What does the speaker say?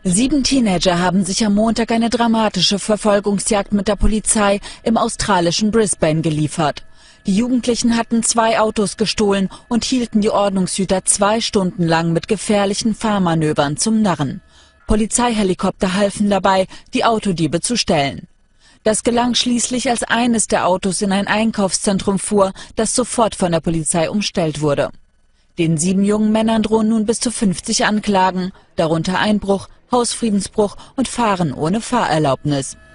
7 Teenager haben sich am Montag eine dramatische Verfolgungsjagd mit der Polizei im australischen Brisbane geliefert. Die Jugendlichen hatten 2 Autos gestohlen und hielten die Ordnungshüter 2 Stunden lang mit gefährlichen Fahrmanövern zum Narren. Polizeihelikopter halfen dabei, die Autodiebe zu stellen. Das gelang schließlich, als eines der Autos in ein Einkaufszentrum fuhr, das sofort von der Polizei umstellt wurde. Den 7 jungen Männern drohen nun bis zu 50 Anklagen, darunter Einbruch, Hausfriedensbruch und Fahren ohne Fahrerlaubnis.